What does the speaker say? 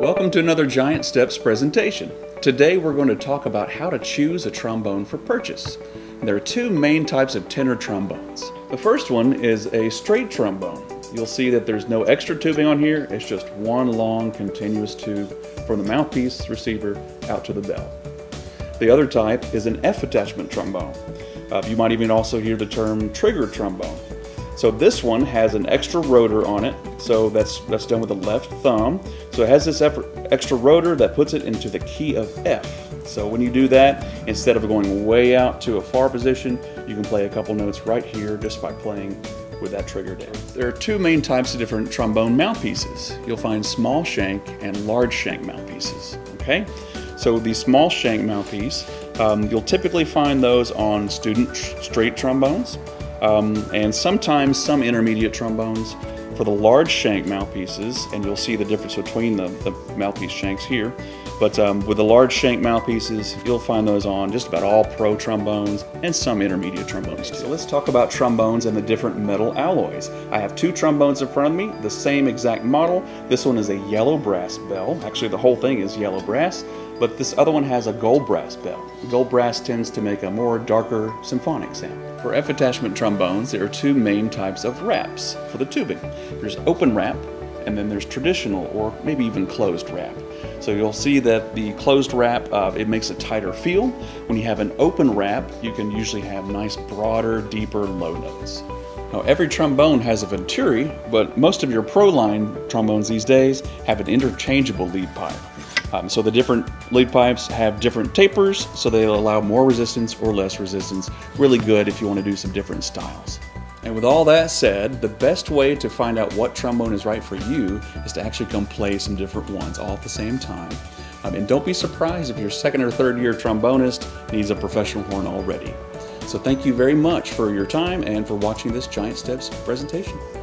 Welcome to another Giant Steps presentation. Today we're going to talk about how to choose a trombone for purchase. There are two main types of tenor trombones. The first one is a straight trombone. You'll see that there's no extra tubing on here. It's just one long continuous tube from the mouthpiece receiver out to the bell. The other type is an F attachment trombone. You might even also hear the term trigger trombone. So this one has an extra rotor on it, so that's done with the left thumb. So it has this extra rotor that puts it into the key of F. So when you do that, instead of going way out to a far position, you can play a couple notes right here just by playing with that trigger down. There are two main types of different trombone mouthpieces. You'll find small shank and large shank mouthpieces, okay? So the small shank mouthpiece, you'll typically find those on student straight trombones. And sometimes some intermediate trombones. For the large shank mouthpieces, and you'll see the difference between the mouthpiece shanks here, but with the large shank mouthpieces, you'll find those on just about all pro trombones and some intermediate trombones too. So let's talk about trombones and the different metal alloys. I have two trombones in front of me, the same exact model. This one is a yellow brass bell. Actually, the whole thing is yellow brass, but this other one has a gold brass bell. Gold brass tends to make a more darker symphonic sound. For F attachment trombones, there are two main types of wraps for the tubing. There's open wrap, and then there's traditional or maybe even closed wrap. So you'll see that the closed wrap, it makes a tighter feel. When you have an open wrap, you can usually have nice, broader, deeper low notes. Now, every trombone has a venturi, but most of your pro line trombones these days have an interchangeable lead pipe. So the different lead pipes have different tapers, so they'll allow more resistance or less resistance. Really good if you want to do some different styles. And with all that said, the best way to find out what trombone is right for you is to actually come play some different ones all at the same time. And don't be surprised if your second or third year trombonist needs a professional horn already. So thank you very much for your time and for watching this Giant Steps presentation.